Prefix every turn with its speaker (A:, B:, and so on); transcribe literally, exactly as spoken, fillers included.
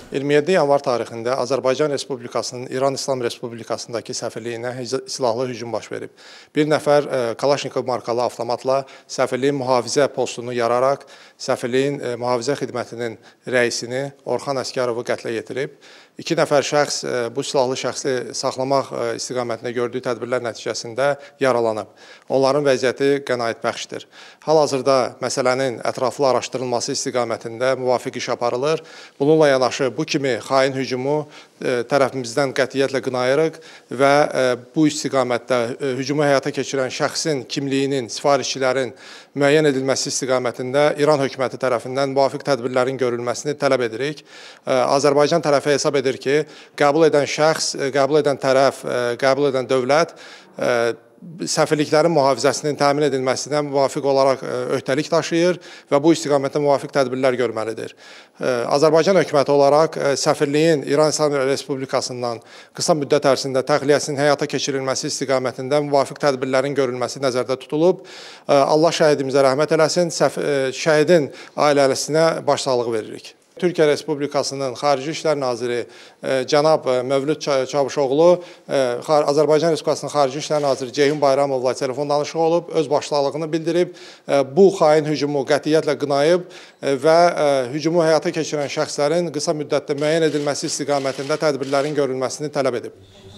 A: iyirmi yeddi yanvar tarixində Azərbaycan Respublikasının İran İslam Respublikasındakı səfirliyinə silahlı hücum baş verib. Bir nəfər Kalaşnikov markalı avtomatla səfirliyin mühafizə postunu yararaq səfirliyin mühafizə xidmətinin rəisini Orxan Əsgərovu qətlə yetirib. İki nəfər şəxs bu silahlı şəxsi saxlamaq istiqamətində gördüyü tədbirlər nəticəsində yaralanıb. Onların vəziyyəti qənaətbəxşdir. Hal-hazırda məsələnin ətraflı araşdırılması istiqamətində müvafiq iş aparılır. Bununla yanaşı bu kimi xain hücumu tərəfimizdən qətiyyətlə qınayırıq və bu istiqamətdə hücumu həyata keçirən şəxsin kimliyinin, sifarişçilərin müəyyən edilməsi istiqamətində İran hökuməti tərəfindən müvafiq tədbirlərin görülməsini tələb edirik. Azərbaycan tərəfi hesab edir ki, qəbul edən şəxs, qəbul edən tərəf, qəbul edən dövlət səfirliklərin mühafizəsinin təmin edilməsinə müvafiq olaraq öhdəlik daşıyır və bu istiqamətdə müvafiq tədbirlər görməlidir. Azərbaycan hökuməti olaraq səfirliyin İran İslam Respublikasından qısa müddət ərzində təxliyəsinin həyata keçirilməsi istiqamətində müvafiq tədbirlərin görülməsi nəzərdə tutulub. Allah şəhidimizə rəhmət eləsin, şəhidin ailəsinə başsağlığı veririk. Türkiyə Respublikasının Xarici İşlər Naziri cənab Mövlüd Çavuşoğlu Azərbaycan Respublikasının Xarici İşlər Naziri Ceyhun Bayramovla telefon danışığı olub, öz başsağlığını bildirib, bu xain hücumu qətiyyətlə qınayıb və hücumu həyata keçirən şəxslərin qısa müddətdə müəyyən edilməsi istiqamətində tədbirlərin görülməsini tələb edib.